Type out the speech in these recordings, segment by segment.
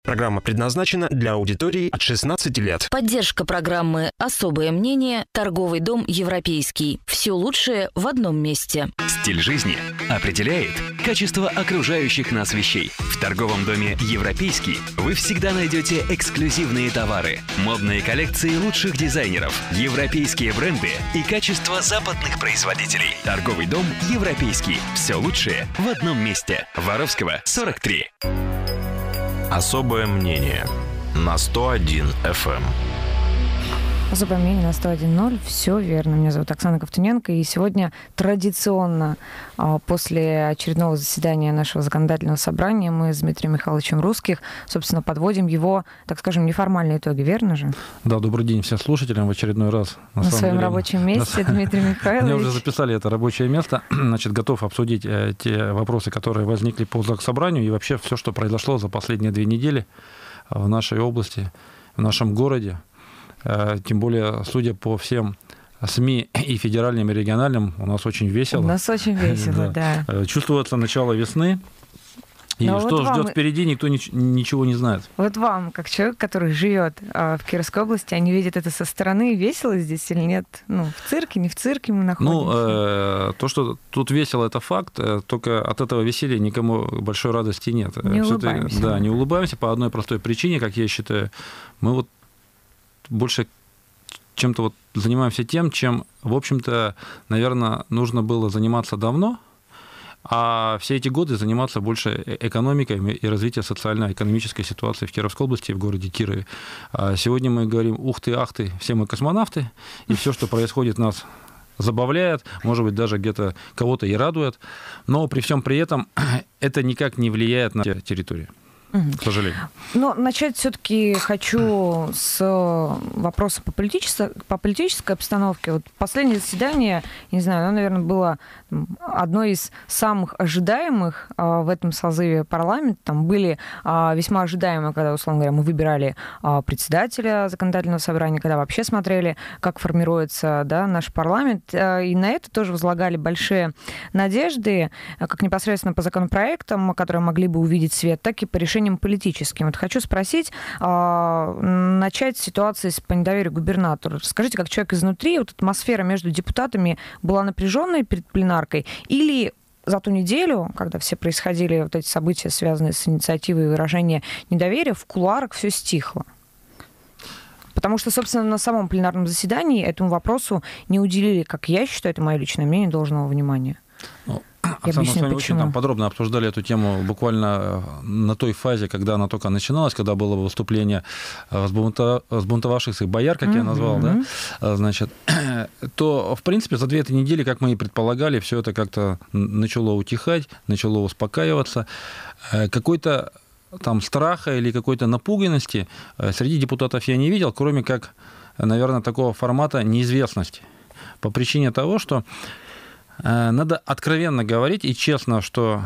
Программа предназначена для аудитории от 16 лет. Поддержка программы «Особое мнение», торговый дом «Европейский». Все лучшее в одном месте. Стиль жизни определяет качество окружающих нас вещей. В торговом доме «Европейский» вы всегда найдете эксклюзивные товары, модные коллекции лучших дизайнеров, европейские бренды и качество западных производителей. Торговый дом «Европейский». Все лучшее в одном месте. Воровского, 43. Особое мнение на 101 FM. Особое мнение на 101.0. Все верно. Меня зовут Оксана Ковтуненко. И сегодня традиционно, после очередного заседания нашего законодательного собрания, мы с Дмитрием Михайловичем Русских, собственно, подводим его, так скажем, неформальные итоги. Верно же? Да, добрый день всем слушателям в очередной раз. На своем рабочем месте, Дмитрий Михайлович. Мне уже записали это рабочее место. Значит, готов обсудить те вопросы, которые возникли по заксобранию и вообще все, что произошло за последние 2 недели в нашей области, в нашем городе. Тем более, судя по всем СМИ и федеральным, и региональным, у нас очень весело. У нас очень весело, да. Чувствуется начало весны. И но что вот ждет впереди, никто ничего не знает. Вот вам, как человек, который живет в Кировской области, они видят это со стороны, весело здесь или нет? Ну, в цирке, не в цирке мы находимся? То, что тут весело, это факт, только от этого веселья никому большой радости нет. Не улыбаемся. Да, не улыбаемся по одной простой причине, как я считаю. Мы вот больше чем-то вот занимаемся тем, чем, в общем-то, наверное, нужно было заниматься давно, а все эти годы заниматься больше экономикой и развитием социально-экономической ситуации в Кировской области и в городе Кирове. А сегодня мы говорим ух ты, ах ты, все мы космонавты, и все, что происходит, нас забавляет, может быть, даже где-то кого-то и радует, но при всем при этом это никак не влияет на территорию. К сожалению. Но начать все-таки хочу с вопроса по политической обстановке. Вот последнее заседание, не знаю, оно, наверное, было одно из самых ожидаемых в этом созыве парламента. Там были весьма ожидаемые, когда, условно говоря, мы выбирали председателя законодательного собрания, когда вообще смотрели, как формируется, да, наш парламент. И на это тоже возлагали большие надежды, как непосредственно по законопроектам, которые могли бы увидеть свет, так и по решениям политическим. Вот хочу спросить, начать с ситуации по недоверию губернатору. Скажите, как человек изнутри, вот атмосфера между депутатами была напряженной перед пленаркой или за ту неделю, когда все происходили вот эти события, связанные с инициативой и выражением недоверия, в кулуарах все стихло? Потому что, собственно, на самом пленарном заседании этому вопросу не уделили, как я считаю, это мое личное мнение, должного внимания. Оксана, мы с вами очень там подробно обсуждали эту тему буквально на той фазе, когда она только начиналась, когда было выступление взбунтовавшихся бояр, как я назвал, да, значит, то, в принципе, за 2-3 недели, как мы и предполагали, все это как-то начало утихать, начало успокаиваться. Какой-то там страха или какой-то напуганности среди депутатов я не видел, кроме как, наверное, такого формата неизвестности. По причине того, что надо откровенно говорить и честно, что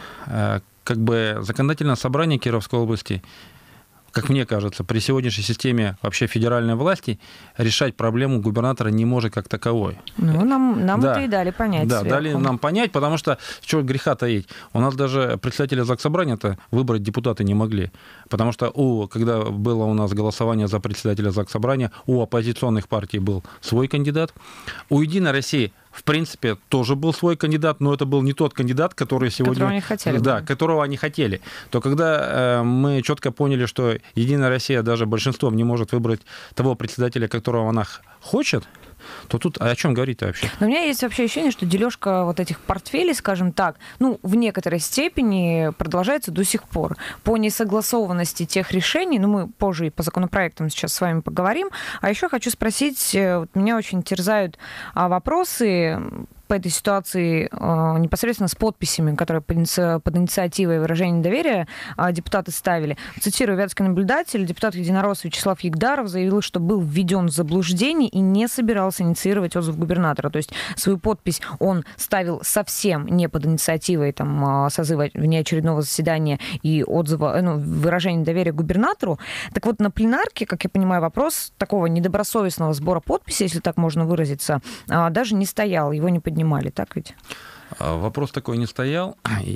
как бы законодательное собрание Кировской области, как мне кажется, при сегодняшней системе вообще федеральной власти решать проблему губернатора не может как таковой. Ну, нам да, это и дали понять. Да, сверху. дали нам понять, потому что чего греха таить. У нас даже председателя заксобрания-то выбрать депутаты не могли. Потому что когда было у нас голосование за председателя заксобрания, у оппозиционных партий был свой кандидат. У «Единой России» в принципе, тоже был свой кандидат, но это был не тот кандидат, который сегодня... Которого они хотели. Да, которого они хотели. То когда мы четко поняли, что «Единая Россия» даже большинством не может выбрать того председателя, которого она хочет, то тут о чем говорить-то вообще? Но у меня есть вообще ощущение, что дележка вот этих портфелей, скажем так, ну, в некоторой степени продолжается до сих пор. По несогласованности тех решений, ну, мы позже и по законопроектам сейчас с вами поговорим. А еще хочу спросить, вот меня очень терзают вопросы по этой ситуации непосредственно с подписями, которые под инициативой выражения недоверия депутаты ставили. Цитирую, вятский наблюдатель, депутат Единоросс Вячеслав Егдаров заявил, что был введен в заблуждение и не собирался инициировать отзыв губернатора. То есть свою подпись он ставил совсем не под инициативой там, созыва внеочередного заседания и отзыва, выражения недоверия губернатору. Так вот, на пленарке, как я понимаю, вопрос такого недобросовестного сбора подписей, если так можно выразиться, даже не стоял, его не поднимали, так ведь? Вопрос такой не стоял.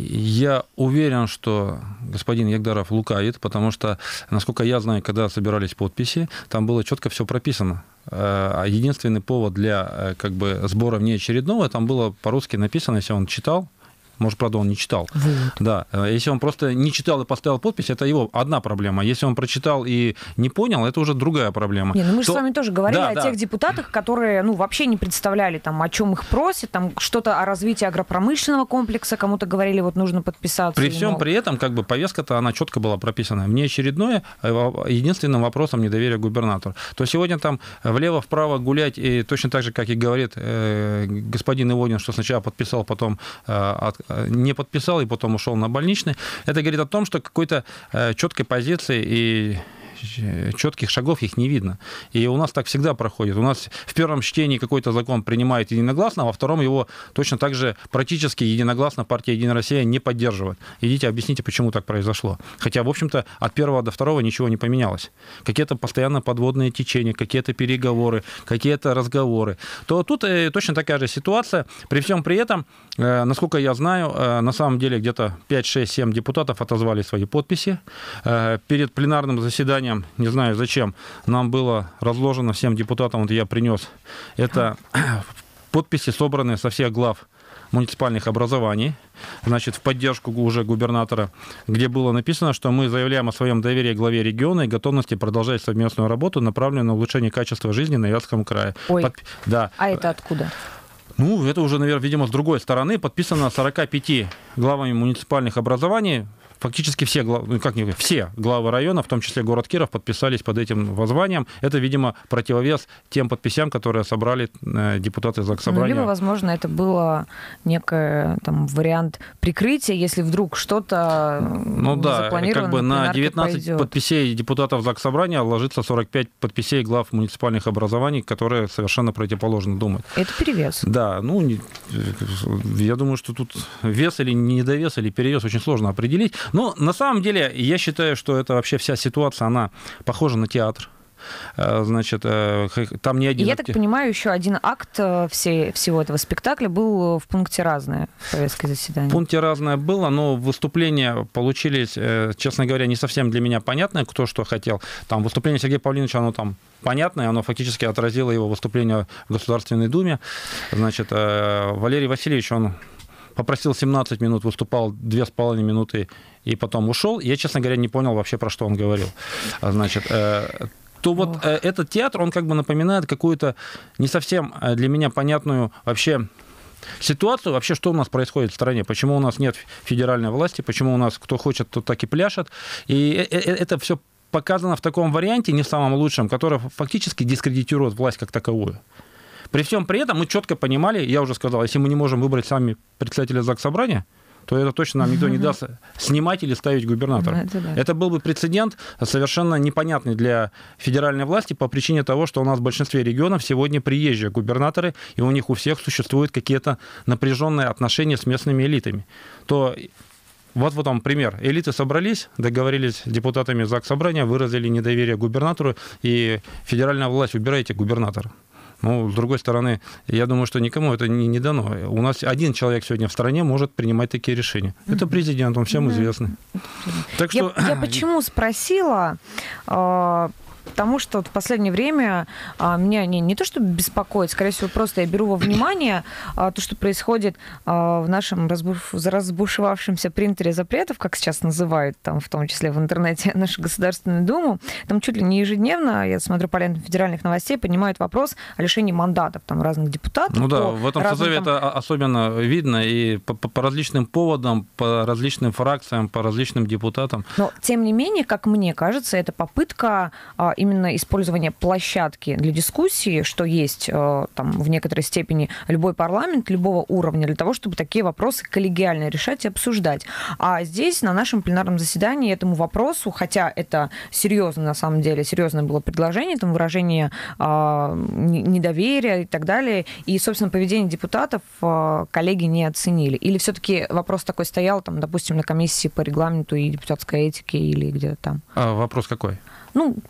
Я уверен, что господин Ягдаров лукавит, потому что, насколько я знаю, когда собирались подписи, там было четко все прописано. Единственный повод для сбора внеочередного, там было по-русски написано, если он читал. Может, правда, он не читал. Вот. Да. Если он просто не читал и поставил подпись, это его одна проблема. Если он прочитал и не понял, это уже другая проблема. Не, мы же с вами тоже говорили о тех депутатах, которые вообще не представляли, о чем их просят, что-то о развитии агропромышленного комплекса, кому-то говорили, нужно подписаться. При всем при этом, повестка-то, она четко была прописана. Внеочередное единственным вопросом недоверия губернатору. То сегодня там влево-вправо гулять, и точно так же, как и говорит господин Ивонин, что сначала подписал, потом не подписал и потом ушел на больничный. Это говорит о том, что какой-то четкой позиции и четких шагов их не видно. И у нас так всегда проходит. У нас в первом чтении какой-то закон принимает единогласно, а во втором его точно так же практически единогласно партия «Единая Россия» не поддерживает. Идите, объясните, почему так произошло. Хотя, в общем-то, от первого до второго ничего не поменялось. Какие-то постоянно подводные течения, какие-то переговоры, какие-то разговоры. То тут точно такая же ситуация. При всем при этом, насколько я знаю, на самом деле где-то 5, 6, 7 депутатов отозвали свои подписи. Перед пленарным заседанием, не знаю зачем, нам было разложено всем депутатам, я принес, это подписи, собранные со всех глав муниципальных образований, в поддержку уже губернатора, где было написано, что мы заявляем о своем доверии главе региона и готовности продолжать совместную работу, направленную на улучшение качества жизни на Вятском крае. Да. А это откуда? Это уже, наверное, видимо, с другой стороны. Подписано 45 главами муниципальных образований. Фактически все главы района, в том числе город Киров, подписались под этим воззванием. Это, видимо, противовес тем подписям, которые собрали депутаты Заксобрания. Либо, возможно, это было некий вариант прикрытия, если вдруг что-то запланировано. На 19 пойдет. Подписей депутатов Заксобрания ложится 45 подписей глав муниципальных образований, которые совершенно противоположно думают. Это перевес. Да, я думаю, что тут вес или недовес, или перевес очень сложно определить. Но на самом деле я считаю, что это вообще вся ситуация, она похожа на театр. Там не один... Я так понимаю, еще один акт всего этого спектакля был в пункте «Разное» в повестке заседания. В пункте «Разное» было, но выступления получились, честно говоря, не совсем для меня понятные, кто что хотел. Там выступление Сергея Павловича, оно там понятное, оно фактически отразило его выступление в Государственной Думе. Валерий Васильевич, он попросил 17 минут, выступал 2,5 минуты и потом ушел. Я, честно говоря, не понял вообще, про что он говорил. Этот театр, он напоминает какую-то не совсем для меня понятную вообще ситуацию, вообще, что у нас происходит в стране, почему у нас нет федеральной власти, почему у нас кто хочет, тот так и пляшет. И это все показано в таком варианте, не в самом лучшем, который фактически дискредитирует власть как таковую. При всем при этом мы четко понимали, я уже сказал, если мы не можем выбрать сами председателя Заксобрания, то это точно нам никто не даст снимать или ставить губернатора. Это был бы прецедент совершенно непонятный для федеральной власти по причине того, что у нас в большинстве регионов сегодня приезжие губернаторы, и у них у всех существуют какие-то напряженные отношения с местными элитами. Вот вам пример. Элиты собрались, договорились с депутатами Заксобрания, выразили недоверие губернатору, и федеральная власть: убирайте губернатора. С другой стороны, я думаю, что никому это не дано. У нас один человек сегодня в стране может принимать такие решения. Это президент, он всем известный. Так что... Я почему спросила... Потому что в последнее время меня не то чтобы беспокоит, скорее всего, просто я беру во внимание то, что происходит в нашем разбушевавшемся принтере запретов, как сейчас называют, в том числе в интернете, нашу Государственную Думу. Там чуть ли не ежедневно, я смотрю по лентам федеральных новостей, поднимают вопрос о лишении мандатов разных депутатов. В этом созыве это особенно видно, и по различным поводам, по различным фракциям, по различным депутатам. Но, тем не менее, как мне кажется, это попытка именно использование площадки для дискуссии, что есть в некоторой степени любой парламент, любого уровня, для того, чтобы такие вопросы коллегиально решать и обсуждать. А здесь, на нашем пленарном заседании, этому вопросу, хотя это серьезно, на самом деле, серьезное было предложение, выражение недоверия и так далее, и, собственно, поведение депутатов коллеги не оценили. Или все-таки вопрос такой стоял, допустим, на комиссии по регламенту и депутатской этике или где-то там? Вопрос какой? Почему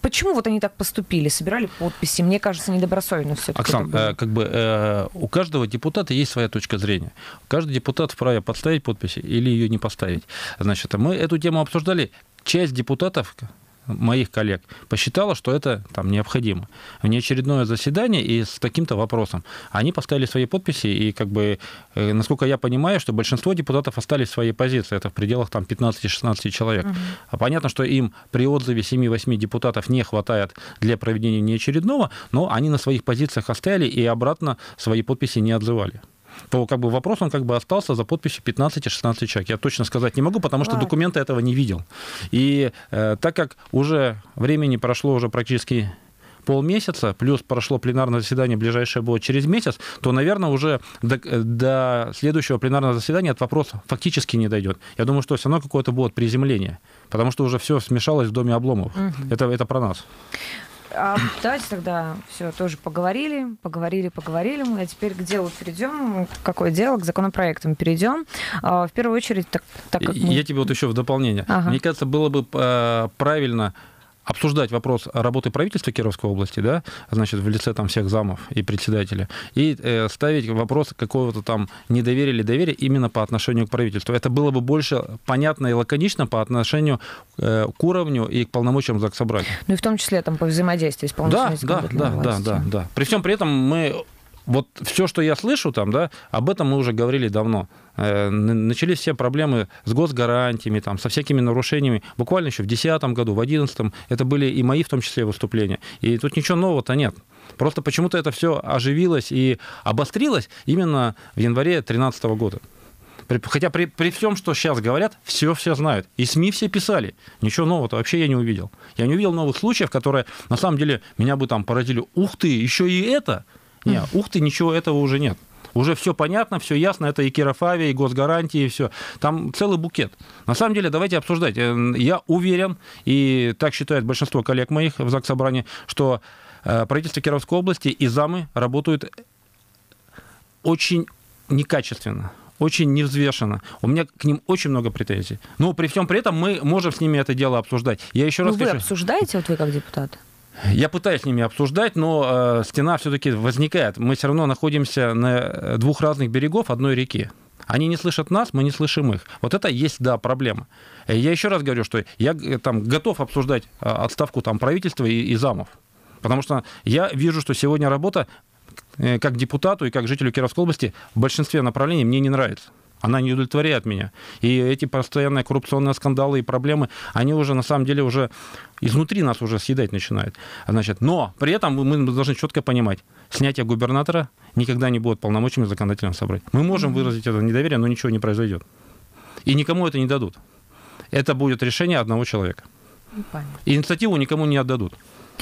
вот они так поступили, собирали подписи. Мне кажется, недобросовестно все-таки. Оксан, у каждого депутата есть своя точка зрения. Каждый депутат вправе подставить подписи или ее не поставить. Значит, мы эту тему обсуждали. Часть депутатов, моих коллег, посчитала, что это необходимо. Внеочередное заседание и с таким-то вопросом. Они поставили свои подписи, и, насколько я понимаю, что большинство депутатов остались в своей позиции. Это в пределах 15-16 человек. А понятно, что им при отзыве 7-8 депутатов не хватает для проведения внеочередного, но они на своих позициях оставили и обратно свои подписи не отзывали. То вопрос он остался за подписью 15-16 человек. Я точно сказать не могу, потому что документа этого не видел. И так как уже времени прошло уже практически полмесяца, плюс прошло пленарное заседание, ближайшее будет через месяц, то, наверное, уже до следующего пленарного заседания этот вопрос фактически не дойдет. Я думаю, что все равно какое-то будет приземление, потому что уже все смешалось в доме Обломовых. Это про нас. Давайте тогда все тоже поговорили. А теперь к делу перейдем. Какое дело? К законопроектам перейдем. В первую очередь, так как мы... Я тебе еще в дополнение. Мне кажется, было бы правильно обсуждать вопрос работы правительства Кировской области, да, значит, в лице всех замов и председателя, и ставить вопрос какого-то недоверия или доверия именно по отношению к правительству. Это было бы больше понятно и лаконично по отношению к уровню и к полномочиям Заксобрания. Ну и в том числе по взаимодействию с исполнительной властью. Да. При всем при этом мы... Вот все, что я слышу об этом мы уже говорили давно. Начались все проблемы с госгарантиями, со всякими нарушениями. Буквально еще в 2010 году, в 2011 это были и мои, в том числе, выступления. И тут ничего нового-то нет. Просто почему-то это все оживилось и обострилось именно в январе 2013 года. Хотя при всем, что сейчас говорят, все знают. И СМИ все писали. Ничего нового-то вообще я не увидел. Я не увидел новых случаев, которые, на самом деле, меня бы поразили. Ух ты, еще и это... Нет, ух ты, ничего этого уже нет. Уже все понятно, все ясно, это и Кировавия, и госгарантии, и все. Там целый букет. На самом деле, давайте обсуждать. Я уверен, и так считает большинство коллег моих в Заксобрании, что правительство Кировской области и замы работают очень некачественно, очень невзвешенно. У меня к ним очень много претензий. Но при всем при этом мы можем с ними это дело обсуждать. Я еще раз вы обсуждаете, вы как депутат? Я пытаюсь с ними обсуждать, но стена все-таки возникает. Мы все равно находимся на двух разных берегов одной реки. Они не слышат нас, мы не слышим их. Вот это есть, проблема. Я еще раз говорю, что я готов обсуждать отставку правительства и замов. Потому что я вижу, что сегодня работа как депутату и как жителю Кировской области в большинстве направлений мне не нравится. Она не удовлетворяет меня. И эти постоянные коррупционные скандалы и проблемы, они уже, на самом деле, уже изнутри нас уже съедать начинают. Значит, но при этом мы должны четко понимать, снятие губернатора никогда не будет полномочиями законодательного собрания. Мы можем выразить это недоверие, но ничего не произойдет. И никому это не дадут. Это будет решение одного человека. Понятно. И инициативу никому не отдадут.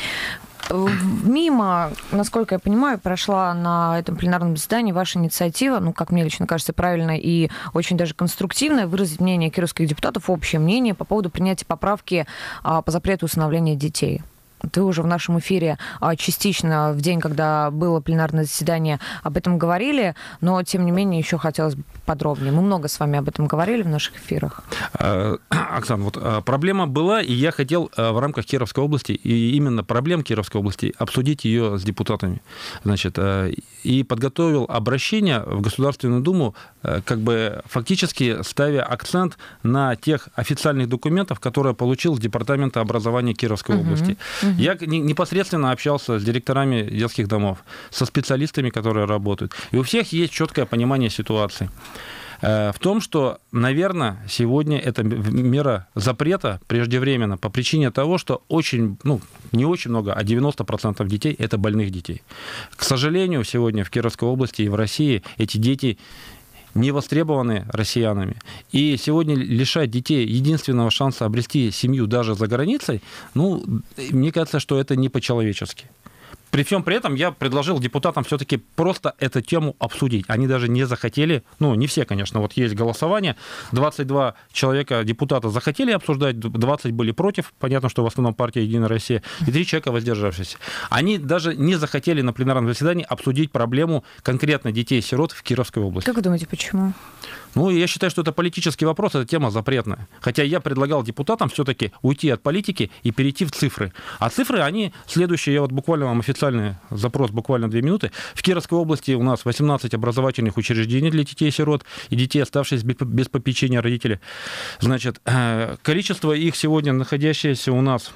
Мимо, насколько я понимаю, прошла на этом пленарном заседании ваша инициатива, как мне лично кажется, правильно и очень даже конструктивно выразить мнение кировских депутатов, общее мнение по поводу принятия поправки по запрету усыновления детей. Вы уже в нашем эфире частично в день, когда было пленарное заседание, об этом говорили, но, тем не менее, еще хотелось бы подробнее. Мы много с вами об этом говорили в наших эфирах. Оксана, проблема была, и я хотел в рамках Кировской области, и именно проблем Кировской области, обсудить ее с депутатами. Значит, и подготовил обращение в Государственную Думу, фактически ставя акцент на тех официальных документах, которые получил с Департамента образования Кировской области. Я непосредственно общался с директорами детских домов, со специалистами, которые работают. И у всех есть четкое понимание ситуации. В том, что, наверное, сегодня эта мера запрета преждевременно по причине того, что не очень много, а 90% детей – это больных детей. К сожалению, сегодня в Кировской области и в России эти дети не востребованы россиянами. И сегодня лишать детей единственного шанса обрести семью даже за границей, мне кажется, что это не по-человечески. При всем при этом я предложил депутатам все-таки просто эту тему обсудить. Они даже не захотели, ну, не все, конечно, вот есть голосование, 22 человека, депутата, захотели обсуждать, 20 были против, понятно, что в основном партия «Единая Россия», и 3 человека воздержавшиеся. Они даже не захотели на пленарном заседании обсудить проблему конкретно детей-сирот в Кировской области. Как вы думаете, почему? Ну, я считаю, что это политический вопрос, эта тема запретная. Хотя я предлагал депутатам все-таки уйти от политики и перейти в цифры. А цифры, они следующие, я вот буквально вам официальный запрос, буквально 2 минуты. В Кировской области у нас 18 образовательных учреждений для детей-сирот и детей, оставшихся без попечения родителей. Значит, количество их сегодня находящееся у нас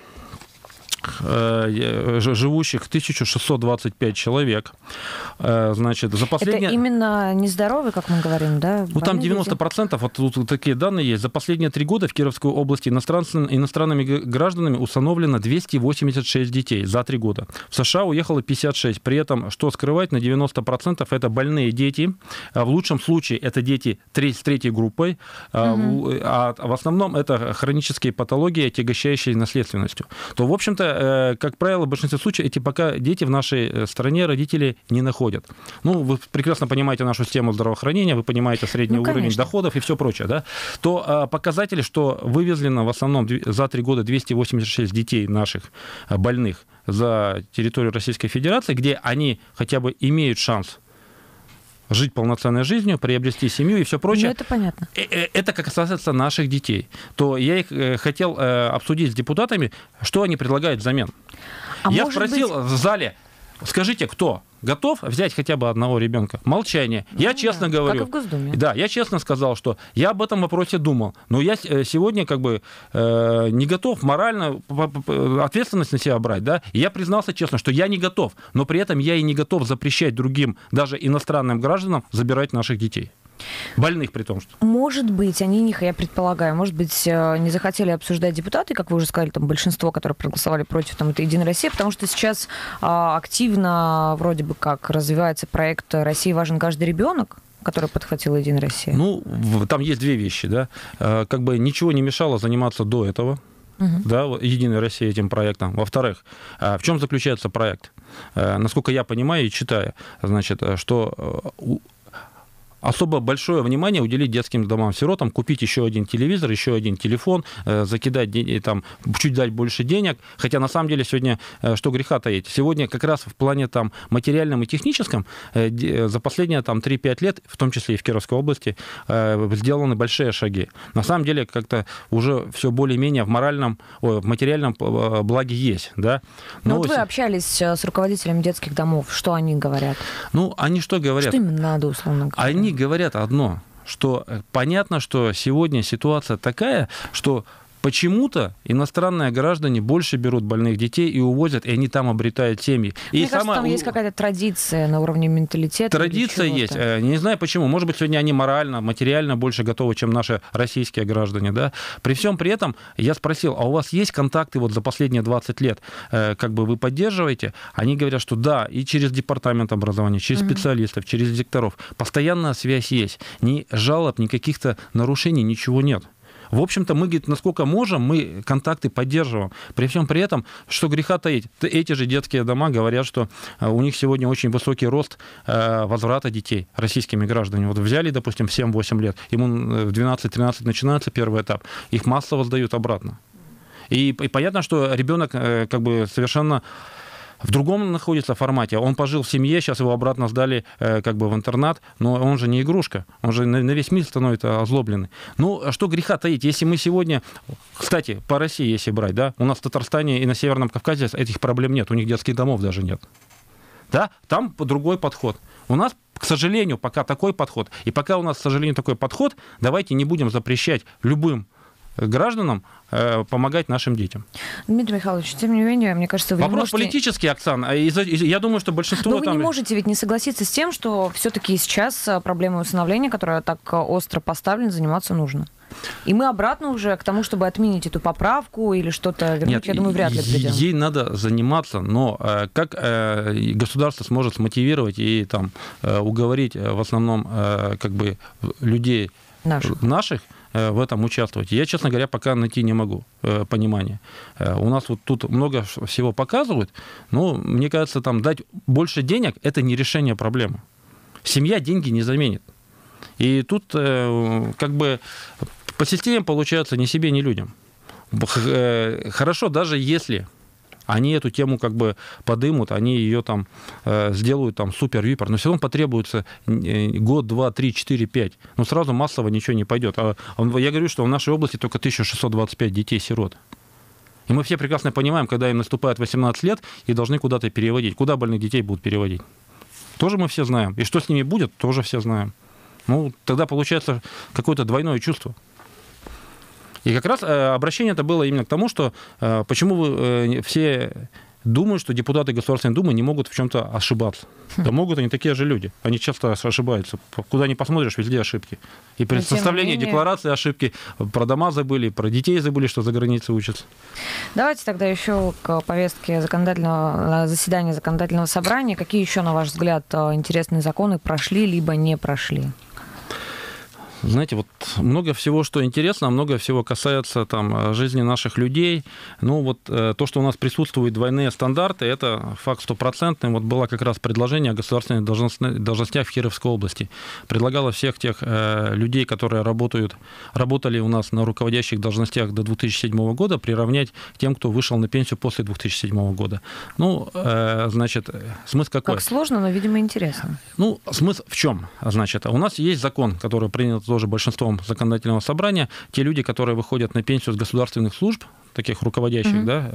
живущих 1625 человек. Значит, за последние... Это именно нездоровые, как мы говорим, да? Ну, там 90%, вот тут такие данные есть. За последние 3 года в Кировской области иностранными гражданами установлено 286 детей за 3 года. В США уехало 56. При этом, что скрывать, на 90% это больные дети. В лучшем случае это дети с 3-й группой. А в основном это хронические патологии, отягощающие наследственностью. То, в общем-то, как правило, в большинстве случаев эти пока дети в нашей стране родители не находят. Ну, вы прекрасно понимаете нашу систему здравоохранения, вы понимаете средний уровень доходов и все прочее, да? То показатели, что вывезено в основном за 3 года 286 детей наших больных за территорию Российской Федерации, где они хотя бы имеют шанс жить полноценной жизнью, приобрести семью и все прочее. Ну, это понятно. Это как касается наших детей. То я их хотел обсудить с депутатами, что они предлагают взамен. Я спросил в зале, скажите, кто готов взять хотя бы одного ребенка? Молчание. Я честно говорю. Как и в Госдуме. Да, я честно сказал, что я об этом вопросе думал. Но я сегодня как бы не готов морально ответственность на себя брать. Да? И я признался честно, что я не готов. Но при этом я и не готов запрещать другим, даже иностранным гражданам, забирать наших детей. Больных при том, что... Может быть, они, я предполагаю, может быть, не захотели обсуждать депутаты, как вы уже сказали, там большинство, которые проголосовали против там, этой «Единой России», потому что сейчас активно вроде бы как развивается проект «России важен каждый ребенок», который подхватила «Единая Россия. Ну, там есть 2 вещи, да. Как бы ничего не мешало заниматься до этого, да, «Единая Россия» этим проектом. Во-вторых, в чем заключается проект? Насколько я понимаю и читаю, значит, что... особо большое внимание уделить детским домам-сиротам, купить еще один телевизор, еще один телефон, закидать, там, чуть дать больше денег. Хотя на самом деле сегодня, что греха таить, сегодня как раз в плане там, материальном и техническом за последние там, 3-5 лет, в том числе и в Кировской области, сделаны большие шаги. На самом деле как-то уже все более-менее в материальном благе есть. Да? Но вот вы общались с руководителями детских домов, что они говорят? Ну, они что говорят? Что им надо, условно говоря? Они говорят одно, что понятно, что сегодня ситуация такая, что почему-то иностранные граждане больше берут больных детей и увозят, и они там обретают семьи. Мне кажется, там есть какая-то традиция на уровне менталитета. Традиция есть. Не знаю почему. Может быть, сегодня они морально, материально больше готовы, чем наши российские граждане. Да? При всем при этом я спросил, а у вас есть контакты вот за последние 20 лет? Как бы вы поддерживаете? Они говорят, что да, и через департамент образования, через специалистов, через директоров. Постоянная связь есть. Ни жалоб, ни каких-то нарушений, ничего нет. В общем-то, мы, говорит, насколько можем, мы контакты поддерживаем. При всем при этом, что греха таить, эти же детские дома говорят, что у них сегодня очень высокий рост возврата детей российскими гражданами. Вот взяли, допустим, в 7-8 лет, ему в 12-13 начинается первый этап, их массово сдают обратно. И понятно, что ребенок как бы совершенно в другом находится формате. Он пожил в семье, сейчас его обратно сдали как бы в интернат, но он же не игрушка, он же на весь мир становится озлобленный. Ну, что греха таить, если мы сегодня, кстати, по России, если брать, да, у нас в Татарстане и на Северном Кавказе этих проблем нет, у них детских домов даже нет. Да, там другой подход. У нас, к сожалению, пока такой подход. И пока у нас, к сожалению, такой подход, давайте не будем запрещать любым гражданам помогать нашим детям. Дмитрий Михайлович, тем не менее, мне кажется, вы вопрос не можете... политический, Оксана. Я думаю, что большинство... Но вы не можете ведь не согласиться с тем, что все-таки сейчас проблемой усыновления, которая так остро поставлена, заниматься нужно. И мы обратно уже к тому, чтобы отменить эту поправку или что-то вернуть, нет, я думаю, вряд ли придем. Ей надо заниматься, но как государство сможет смотивировать и там, уговорить в основном как бы людей наших, в этом участвовать? Я, честно говоря, пока найти не могу понимания. У нас вот тут много всего показывают, но мне кажется, там дать больше денег – это не решение проблемы. Семья деньги не заменит. И тут как бы по системе получается ни себе, ни людям. Хорошо, даже если они эту тему как бы подымут, они ее там сделают там супер-випер, но все равно потребуется год, 2, 3, 4, 5. Но сразу массово ничего не пойдет. Я говорю, что в нашей области только 1625 детей-сирот. И мы все прекрасно понимаем, когда им наступает 18 лет и должны куда-то переводить. Куда больных детей будут переводить? Тоже мы все знаем. И что с ними будет, тоже все знаем. Ну, тогда получается какое-то двойное чувство. И как раз обращение это было именно к тому, что почему вы все думают, что депутаты Государственной Думы не могут в чем-то ошибаться. Да могут, они такие же люди. Они часто ошибаются. Куда ни посмотришь, везде ошибки. И при составлении декларации ошибки. Про дома забыли, про детей забыли, что за границей учатся. Давайте тогда еще к повестке заседания законодательного собрания. Какие еще, на ваш взгляд, интересные законы прошли, либо не прошли? Знаете, вот много всего, что интересно, много всего касается там жизни наших людей. Ну вот то, что у нас присутствуют двойные стандарты, это факт стопроцентный. Вот было как раз предложение о государственных должностях в Кировской области. Предлагало всех тех людей, которые работали у нас на руководящих должностях до 2007 года, приравнять к тем, кто вышел на пенсию после 2007 года. Ну, значит, смысл какой? Как сложно, но, видимо, интересно. Ну, смысл в чем? Значит, у нас есть закон, который принят тоже большинством законодательного собрания. Те люди, которые выходят на пенсию с государственных служб, таких руководящих, да,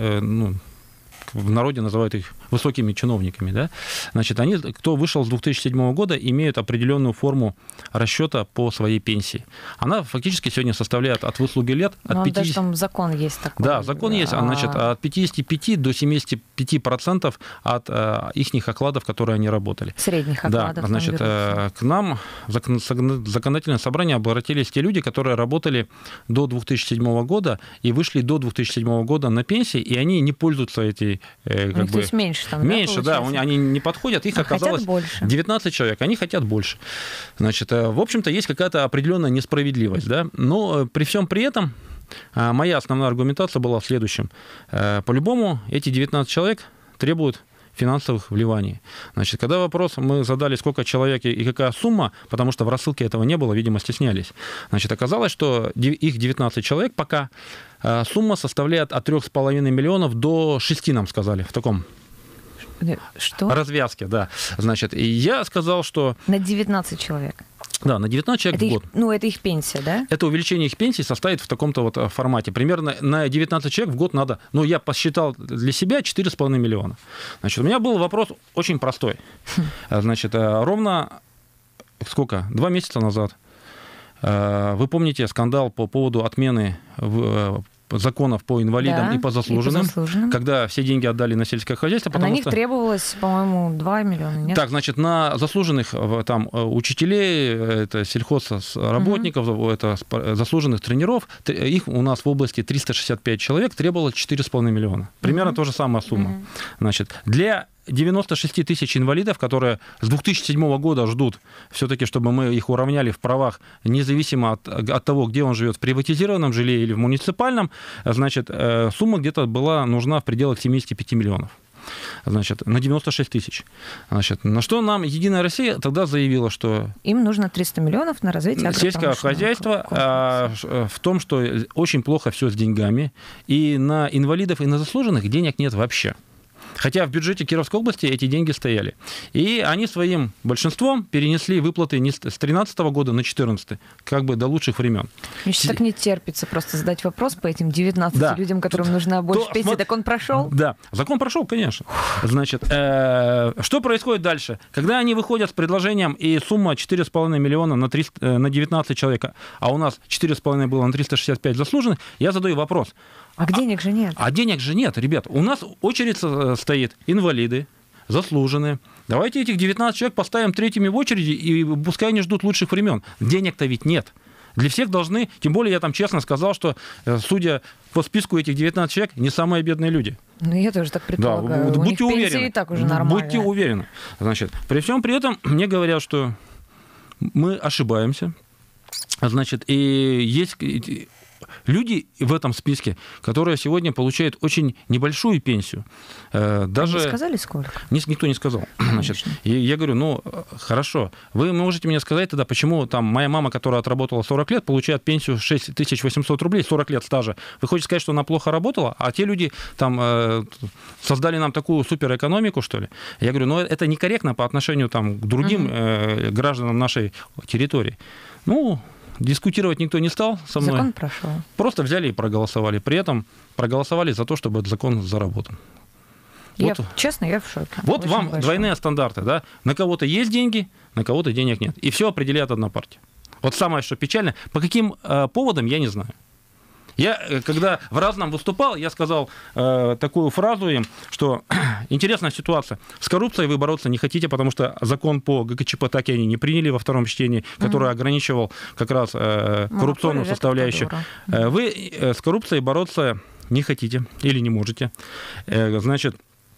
в народе называют их высокими чиновниками, да, значит, они, кто вышел с 2007 года, имеют определенную форму расчета по своей пенсии. Она фактически сегодня составляет от выслуги лет от 50... Даже там закон есть такой. Да, закон есть, значит, от 55 до 75% от их окладов, которые они работали. Средних окладов. Да, значит, к нам в законодательное собрание обратились те люди, которые работали до 2007 года и вышли до 2007 года на пенсии, и они не пользуются этой то есть меньше там, меньше, да, они не подходят, их оказалось 19 человек, они хотят больше. Значит, в общем-то, есть какая-то определенная несправедливость, да, но при всем при этом моя основная аргументация была в следующем. По-любому эти 19 человек требуют финансовых вливаний. Значит, когда вопрос мы задали, сколько человек и какая сумма, потому что в рассылке этого не было, видимо, стеснялись. Значит, оказалось, что их 19 человек пока, сумма составляет от 3,5 миллионов до 6, нам сказали, в таком развязке, да. Значит, и я сказал, что... На 19 человек? Да, на 19 человек в год. Это их пенсия, да? Это увеличение их пенсии составит в таком-то вот формате. Примерно на 19 человек в год надо, я посчитал для себя 4,5 миллиона. Значит, у меня был вопрос очень простой. Значит, ровно 2 месяца назад, вы помните скандал по поводу отмены законов по инвалидам, да, и по заслуженным, когда все деньги отдали на сельское хозяйство. На них требовалось, по-моему, 2 миллиона, нет? Так, значит, на заслуженных там учителей, это сельхозработников, это заслуженных тренеров, их у нас в области 365 человек, требовалось 4,5 миллиона. Примерно то же самая сумма. Значит, для 96 тысяч инвалидов, которые с 2007 года ждут все-таки, чтобы мы их уравняли в правах, независимо от того, где он живет, в приватизированном жилье или в муниципальном, значит, сумма где-то была нужна в пределах 75 миллионов. Значит, на 96 тысяч. Значит, на что нам Единая Россия тогда заявила, что... Им нужно 300 миллионов на развитие сельского хозяйства, в том, что очень плохо все с деньгами, и на инвалидов, и на заслуженных денег нет вообще. Хотя в бюджете Кировской области эти деньги стояли. И они своим большинством перенесли выплаты не с 2013 года на 2014, как бы до лучших времен. Мне сейчас так не терпится просто задать вопрос по этим 19 людям, которым нужна больше пенсии. Так он прошел? Да, закон прошел, конечно. Значит, что происходит дальше? Когда они выходят с предложением, и сумма 4,5 миллиона на 19 человек, а у нас 4,5 было на 365 заслуженных, я задаю вопрос. А денег же нет. А денег же нет, ребят. У нас очередь стоит инвалиды, заслуженные. Давайте этих 19 человек поставим третьими в очереди, и пускай они ждут лучших времен. Денег-то ведь нет. Для всех должны, тем более я там честно сказал, что, судя по списку этих 19 человек, не самые бедные люди. Я тоже так предполагаю. Да, будьте уверены. Пенсии и так уже нормально. Будьте уверены. Значит, при всем при этом мне говорят, что мы ошибаемся. Значит, и есть люди в этом списке, которые сегодня получают очень небольшую пенсию. Даже... Они сказали, сколько? Никто не сказал. Значит, и я говорю, хорошо, вы можете мне сказать тогда, почему там моя мама, которая отработала 40 лет, получает пенсию 6800 рублей, 40 лет стажа. Вы хотите сказать, что она плохо работала, а те люди там создали нам такую суперэкономику, что ли? Я говорю, это некорректно по отношению там, к другим гражданам нашей территории. Дискутировать никто не стал со мной. Закон прошел. Просто взяли и проголосовали. При этом проголосовали за то, чтобы этот закон заработал. Честно, я в шоке. Вот очень вам двойные стандарты. Да? На кого-то есть деньги, на кого-то денег нет. И все определяет одна партия. Вот самое, что печально, по каким поводам, я не знаю. Я, когда в разном выступал, я сказал такую фразу им, что интересная ситуация. С коррупцией вы бороться не хотите, потому что закон по ГКЧП так и они не приняли во втором чтении, который ограничивал как раз коррупционную составляющую. Вы с коррупцией бороться не хотите или не можете. Значит,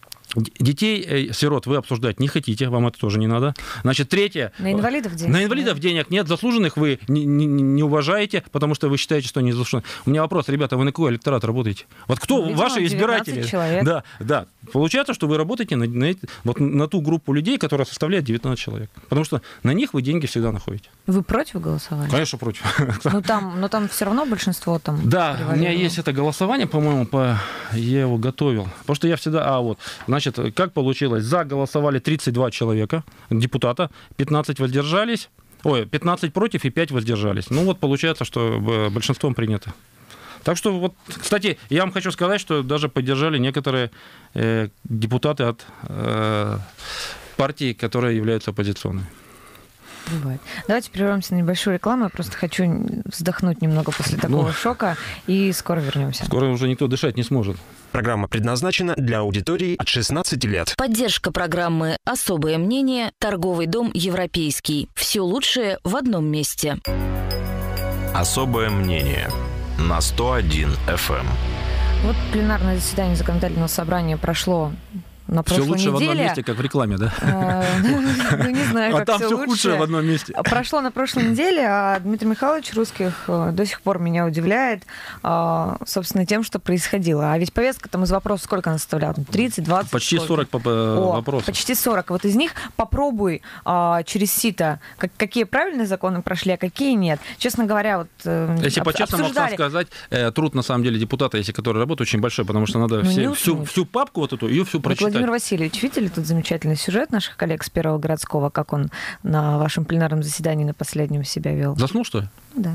детей, сирот вы обсуждать не хотите, вам это тоже не надо. Значит, третье. На инвалидов денег? На инвалидов денег нет, заслуженных вы не уважаете, потому что вы считаете, что они заслужены. У меня вопрос, ребята, вы на какой электорат работаете? Вот кто ваши избиратели? Человек. Да. Получается, что вы работаете на ту группу людей, которая составляет 19 человек. Потому что на них вы деньги всегда находите. Вы против голосовали? Конечно, против. Но там все равно большинство там. Да, у меня есть это голосование, по-моему, я его готовил. Потому что я всегда... Значит, как получилось? За голосовали 32 человека, депутата, 15 воздержались, 15 против и 5 воздержались. Получается, что большинством принято. Так что, кстати, я вам хочу сказать, что даже поддержали некоторые депутаты от партий, которые являются оппозиционными. Бывает. Давайте прервемся на небольшую рекламу. Я просто хочу вздохнуть немного после такого шока, и скоро вернемся. Скоро уже никто дышать не сможет. Программа предназначена для аудитории от 16 лет. Поддержка программы «Особое мнение», торговый дом «Европейский». Все лучшее в одном месте. Особое мнение на 101 FM. Вот пленарное заседание законодательного собрания прошло на прошлой неделе. Все лучше в одном месте, как в рекламе, да? Не знаю, как там все все лучше. худшее в одном месте. Прошло на прошлой неделе, а Дмитрий Михайлович Русских до сих пор меня удивляет, собственно, тем, что происходило. А ведь повестка там из вопросов сколько она составляла? 30, 20? Почти 40 вопросов. Почти 40. Вот из них попробуй через сито, какие правильные законы прошли, а какие нет. Честно говоря, если по-честному сказать, труд, на самом деле, депутата, если который работает, очень большой, потому что надо всю папку эту, ее всю прочитать. Владимир Васильевич, видели тут замечательный сюжет наших коллег с Первого городского, как он на вашем пленарном заседании на последнем себя вел? Заснул, что ли? Да.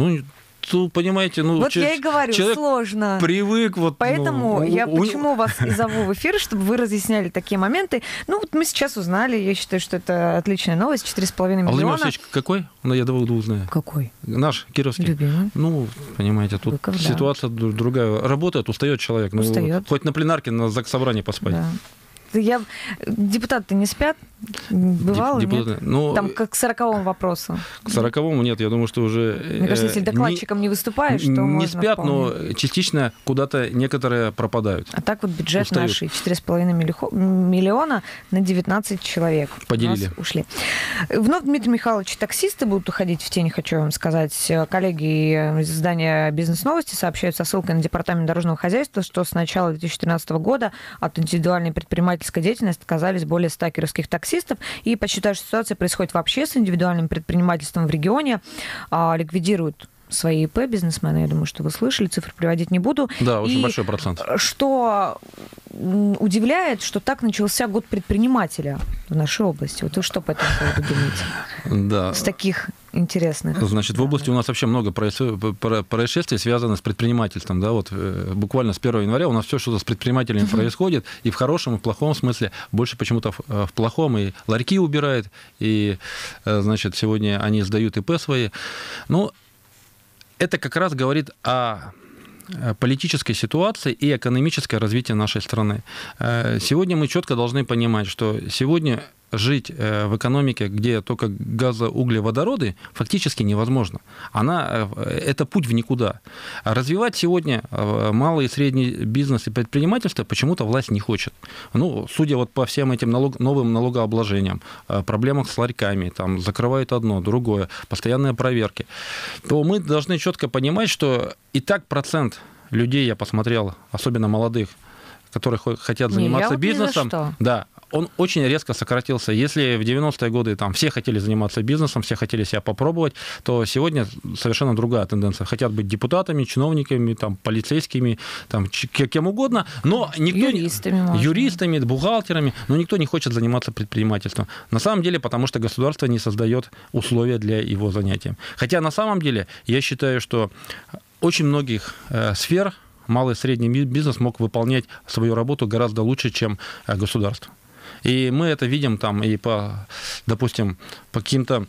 Понимаете, я и говорю, сложно. Привык. Поэтому я почему вас и зову в эфир, чтобы вы разъясняли такие моменты. Мы сейчас узнали, я считаю, что это отличная новость, 4,5 миллиона. Владимир Васильевич какой? Я двух знаю. Какой? Наш, кировский. Любимый. Понимаете, тут Быков, ситуация другая. Работает, устает человек. Устает. Хоть на пленарке, на заксобрании поспать. Да. Депутаты-то не спят? Бывало, нет? Там как к 40-му вопросу. К 40-му нет, я думаю, что уже... Мне кажется, если докладчиком не выступаешь, то можно не спят, вполне. но частично куда-то некоторые пропадают. А так бюджет нашей 4,5 миллиона на 19 человек. Поделили. Ушли. Вновь, Дмитрий Михайлович, таксисты будут уходить в тень, хочу вам сказать. Коллеги из издания «Бизнес-новости» сообщают со ссылкой на Департамент дорожного хозяйства, что с начала 2013 года от индивидуальной предпринимательской деятельности отказались более 100 кировских таксистов. И подсчитают, что ситуация происходит вообще с индивидуальным предпринимательством в регионе. Ликвидируют свои ИП бизнесмены. Я думаю, что вы слышали, цифры приводить не буду. Да, очень большой процент. Что удивляет, что так начался год предпринимателя в нашей области. Вот вы что по этому поводу думаете? Да. С таких интересных. Значит, в области у нас вообще много происшествий, связанных с предпринимательством. Да? Буквально с 1 января у нас все что-то с предпринимателями происходит, и в хорошем, и в плохом смысле. Больше почему-то в плохом. И ларьки убирают, и, значит, сегодня они сдают ИП свои. Это как раз говорит о политической ситуации и экономическое развитие нашей страны. Сегодня мы четко должны понимать, что сегодня жить в экономике, где только газоуглеводороды, фактически невозможно. Это путь в никуда. А развивать сегодня малый и средний бизнес и предпринимательство почему-то власть не хочет. Ну, судя вот по всем этим новым налогообложениям, проблемам с ларьками, там, закрывают одно, другое, постоянные проверки, то мы должны четко понимать, что и так процент людей, я посмотрел, особенно молодых, которые хотят заниматься бизнесом, да, он очень резко сократился. Если в 90-е годы там все хотели заниматься бизнесом, все хотели себя попробовать, то сегодня совершенно другая тенденция. Хотят быть депутатами, чиновниками, там, полицейскими, там, кем угодно, но никто... Юристами, бухгалтерами, но никто не хочет заниматься предпринимательством. На самом деле, потому что государство не создает условия для его занятия. Хотя на самом деле я считаю, что очень многих сфер малый и средний бизнес мог выполнять свою работу гораздо лучше, чем государство. И мы это видим там и допустим, по каким-то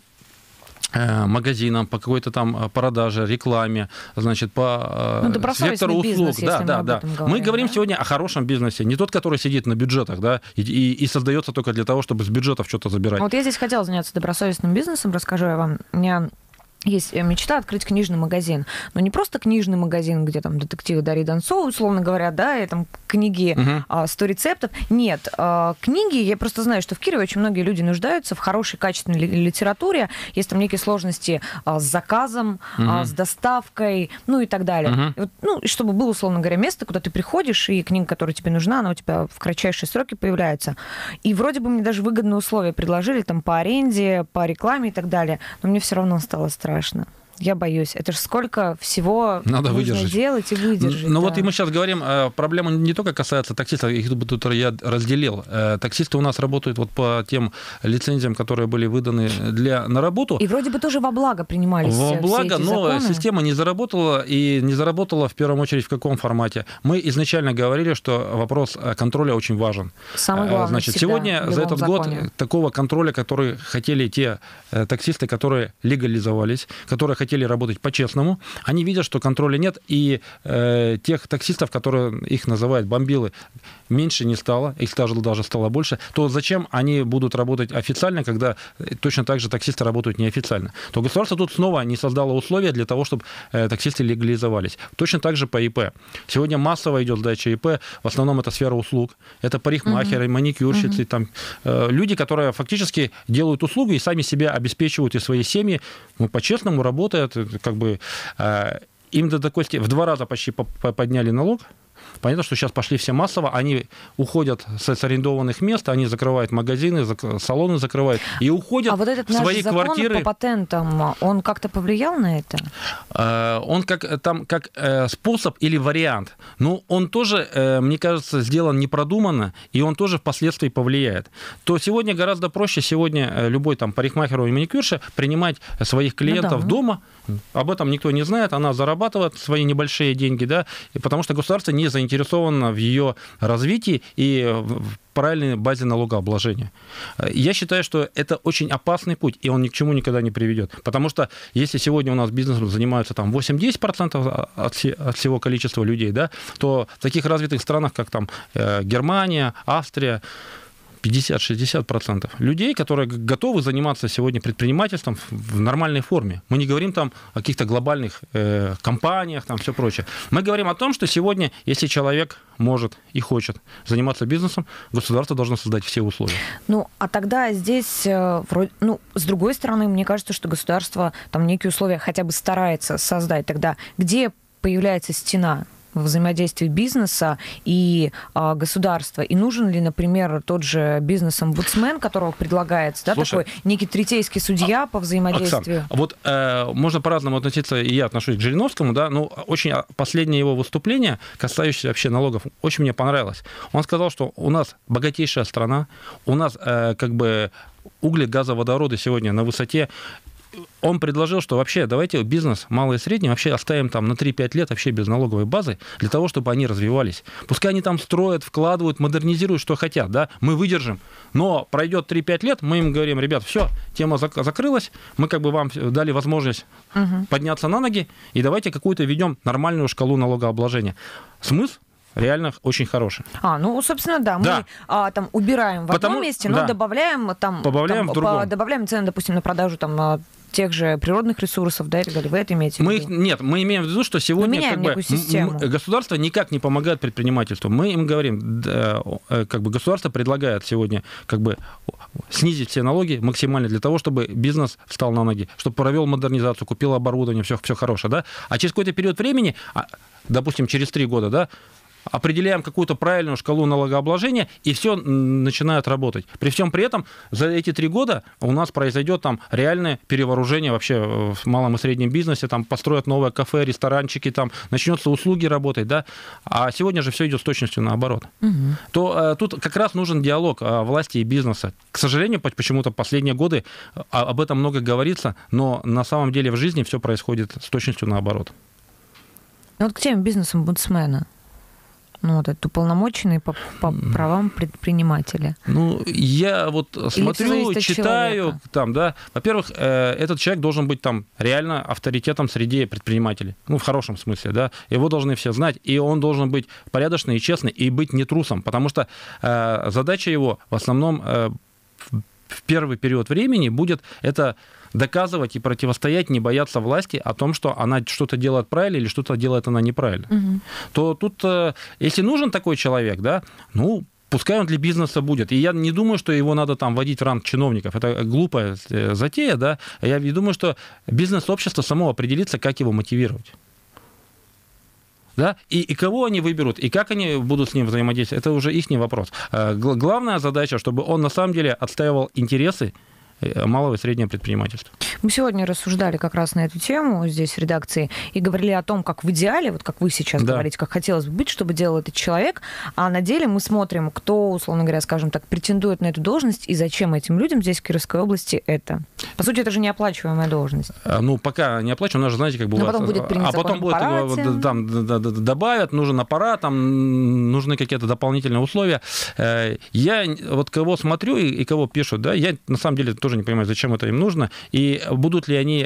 магазинам, по какой-то там продаже, рекламе, значит, по сектору услуг. Да. Мы говорим сегодня о хорошем бизнесе, не тот, который сидит на бюджетах, да, и создается только для того, чтобы с бюджетов что-то забирать. Вот я здесь хотела заняться добросовестным бизнесом, расскажу я вам. У меня есть мечта открыть книжный магазин. Но не просто книжный магазин, где там детективы Дарьи Донцовой, условно говоря, да, и там книги 100 рецептов. Нет, книги, я просто знаю, что в Кирове очень многие люди нуждаются в хорошей, качественной литературе. Есть там некие сложности с заказом, с доставкой, ну и так далее. И вот, ну, и чтобы было, условно говоря, место, куда ты приходишь, и книга, которая тебе нужна, она у тебя в кратчайшие сроки появляется. И вроде бы мне даже выгодные условия предложили там по аренде, по рекламе и так далее. Но мне все равно стало страшно. Я боюсь. Это же сколько всего надо нужно делать и выдержать. Ну вот и мы сейчас говорим, проблема не только касается таксистов, их тут я разделил. Таксисты у нас работают вот по тем лицензиям, которые были выданы на работу. И вроде бы тоже во благо принимались во благо, все эти но законы. Система не заработала, и не заработала в первую очередь в каком формате. Мы изначально говорили, что вопрос контроля очень важен. Самое главное. Значит, сегодня за этот год такого контроля, который хотели те таксисты, которые легализовались, которые хотели работать по-честному, они видят, что контроля нет, и тех таксистов, которые их называют бомбилы, меньше не стало, их даже стало больше, то зачем они будут работать официально, когда точно так же таксисты работают неофициально? То государство тут снова не создало условия для того, чтобы таксисты легализовались. Точно так же по ИП. Сегодня массово идет сдача ИП, в основном это сфера услуг, это парикмахеры, маникюрщицы, там, люди, которые фактически делают услугу и сами себя обеспечивают и свои семьи, по-честному работают, как бы им до такой степени в 2 раза почти подняли налог. Понятно, что сейчас пошли все массово, они уходят с арендованных мест, они закрывают магазины, салоны закрывают и уходят вот этот в свои закон квартиры. По патентам, он как-то повлиял на это? Он как способ или вариант. Но он тоже, мне кажется, сделан непродуманно, и он тоже впоследствии повлияет. То сегодня гораздо проще любой там парикмахер и маникюрша принимать своих клиентов дома. Об этом никто не знает, она зарабатывает свои небольшие деньги, да, потому что государство не заинтересовано в ее развитии и в правильной базе налогообложения. Я считаю, что это очень опасный путь, и он ни к чему никогда не приведет. Потому что если сегодня у нас бизнесом занимаются там 8-10% от всего количества людей, да, то в таких развитых странах, как там Германия, Австрия, 50-60% людей, которые готовы заниматься сегодня предпринимательством в нормальной форме. Мы не говорим там о каких-то глобальных компаниях, там все прочее. Мы говорим о том, что сегодня, если человек может и хочет заниматься бизнесом, государство должно создать все условия. Ну, а тогда здесь, с другой стороны, мне кажется, что государство там некие условия хотя бы старается создать. Тогда где появляется стена в взаимодействии бизнеса и государства? И нужен ли, например, тот же бизнес-омбудсмен, которого предлагается, да, такой некий третейский судья по взаимодействию? Оксан, вот можно по-разному относиться, и я отношусь к Жириновскому, да, но очень последнее его выступление, касающееся вообще налогов, очень мне понравилось. Он сказал, что у нас богатейшая страна, у нас как бы углегазоводороды сегодня на высоте. Он предложил, что вообще давайте бизнес малый и средний вообще оставим там на 3-5 лет вообще без налоговой базы, для того, чтобы они развивались. Пускай они там строят, вкладывают, модернизируют, что хотят, да, мы выдержим. Но пройдет 3-5 лет, мы им говорим: ребят, все, тема закрылась, мы как бы вам дали возможность подняться на ноги, и давайте какую-то ведем нормальную шкалу налогообложения. Смысл реально очень хороший. Ну, собственно, да. Да. Мы там убираем в одном месте, но да. добавляем в другом. Добавляем цены, допустим, на продажу там тех же природных ресурсов, да, и так далее. Вы это имеете в виду? Нет, мы имеем в виду, что сегодня государство никак не помогает предпринимательству. Мы им говорим, государство предлагает сегодня снизить все налоги максимально для того, чтобы бизнес встал на ноги, чтобы провел модернизацию, купил оборудование, все хорошее, да. А через какой-то период времени, допустим, через 3 года, да, определяем какую-то правильную шкалу налогообложения, и все начинает работать. При всем при этом за эти 3 года у нас произойдет там реальное перевооружение вообще в малом и среднем бизнесе, там построят новые кафе, ресторанчики, там начнется услуги работать, да. А сегодня же все идет с точностью наоборот. То тут как раз нужен диалог власти и бизнеса. К сожалению, почему-то последние годы об этом много говорится, но на самом деле в жизни все происходит с точностью наоборот. Вот к теме бизнес-омбудсмена. Это уполномоченный по правам предпринимателя. Я смотрю, читаю, там, да. Во-первых, этот человек должен быть там реально авторитетом среди предпринимателей. В хорошем смысле, да. Его должны все знать, и он должен быть порядочный и честный, и быть не трусом, потому что задача его в основном в первый период времени будет это доказывать и противостоять, не бояться власти о том, что она что-то делает правильно или что-то делает она неправильно. То тут, если нужен такой человек, да, пускай он для бизнеса будет. И я не думаю, что его надо там вводить в ранг чиновников. Это глупая затея, да. Я думаю, что бизнес-общество само определится, как его мотивировать. Да? И кого они выберут, и как они будут с ним взаимодействовать, это уже их вопрос. Главная задача, чтобы он на самом деле отстаивал интересы малого и среднего предпринимательства. Мы сегодня рассуждали как раз на эту тему здесь в редакции и говорили о том, как в идеале, вот как вы сейчас говорите, как хотелось бы быть, чтобы делал этот человек, а на деле мы смотрим, кто, условно говоря, скажем так, претендует на эту должность и зачем этим людям здесь в Кировской области это. По сути, это же неоплачиваемая должность. Пока не оплачиваем, у нас же, знаете, как бывает. Потом будет принят закон потом будет, там добавят, нужен аппарат, там нужны какие-то дополнительные условия. Я кого смотрю и кого пишут, да, я на самом деле тоже не понимаю, зачем это им нужно, и будут ли они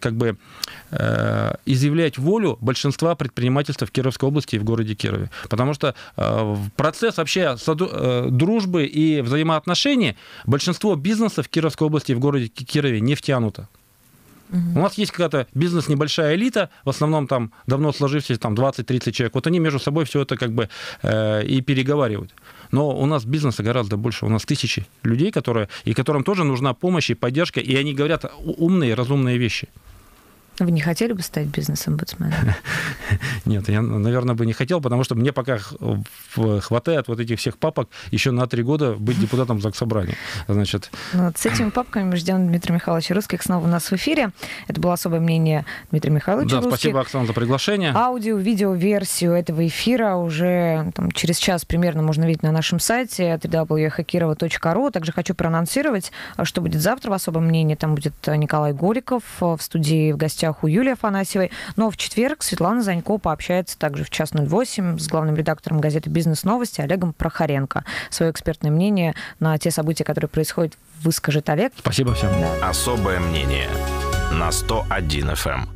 изъявлять волю большинства предпринимательства в Кировской области и в городе Кирове. Потому что процесс вообще дружбы и взаимоотношений большинство бизнеса в Кировской области и в городе Кирове не втянуто. У нас есть какая-то бизнес-небольшая элита, в основном там давно сложившись, там 20-30 человек. Вот они между собой все это и переговаривают. Но у нас бизнеса гораздо больше. У нас тысячи людей, которым тоже нужна помощь и поддержка, и они говорят умные, разумные вещи. Вы не хотели бы стать бизнес-омбудсменом? Нет, я, наверное, бы не хотел, потому что мне пока хватает вот этих всех папок еще на 3 года быть депутатом Заксобрания. Значит... с этими папками мы ждем Дмитрия Михайловича Русских снова у нас в эфире. Это было особое мнение Дмитрия Михайловича Русских. Спасибо, Оксана, за приглашение. Аудио-видео-версию этого эфира уже через час примерно можно видеть на нашем сайте www.hakirova.ru. Также хочу проанонсировать, что будет завтра в особом мнении. Там будет Николай Голиков в студии в гостях у Юлии Афанасьевой. Но в четверг Светлана Занько пообщается также в час 08 с главным редактором газеты «Бизнес-новости» Олегом Прохоренко. Свое экспертное мнение на те события, которые происходят, выскажет Олег. Спасибо всем. Особое мнение на 101 FM.